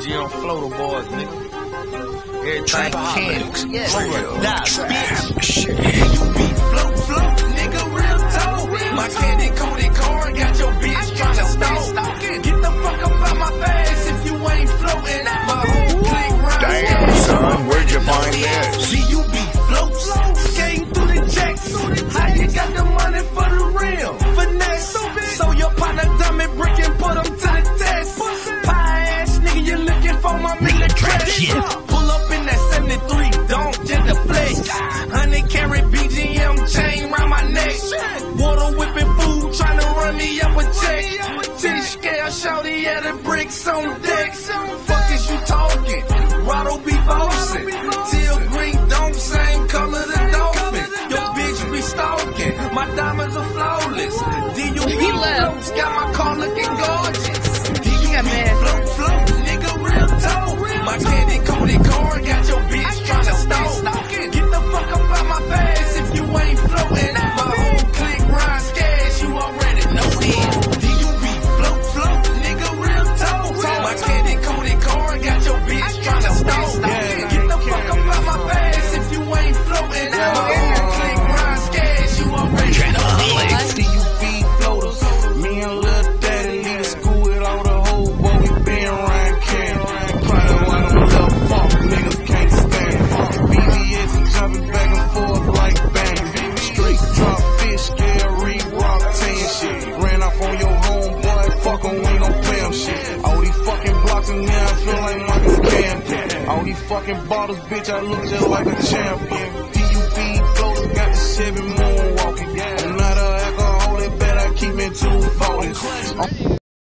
BG on floater boys, nigga. Everything can. Yes. Floater, die, bitch. You be float, nigga, real talk. My candy coated car got your bitch tryna stalk. Get the fuck up out my face if you ain't floating. My whole clique runs. Damn, son, where'd you find this? See, you be float, skating through the jacks. How you got the money for the real? Finesse. So your partner dumb and brick and put them to the test. Pie ass nigga, you looking for my military. Pull up in that 73, don't just the flex. 100 carat BGM chain round my neck. Water whipping food, trying to run me up a check. T-scale shorty at the bricks on deck. Fuck is you talking? Rotto be bossing. Teal green don't same color the dolphin. Your bitch be stalking. My diamonds are flawless. He left. Got my car looking gorgeous. Float, nigga, real talk. My candy coated car got your bitch tryna stalk. Get the fuck up out my face if you ain't floating. My whole clique rides cash, you already know it. DUB float, nigga, real talk. My candy coated car got your bitch tryna stalk. Get the fuck up out my face if you ain't floating. My whole clique rides cash, you already know it. DUB floaters, me and Lil Daddy leave school with all the whole boy, we been around camp. Crying while them little fuck niggas can't stand. BBS and jumping back and forth like bang. Straight drop fish, scary rock tan shit. Ran off on your homeboy, fuck him, we don't play him shit. All these fucking blocks and now I feel like Michael Camden. All these fucking bottles, bitch, I look just like a champion. DUB floaters got the Chevy moonwalking. I'm not an alcoholic, bet I keep me to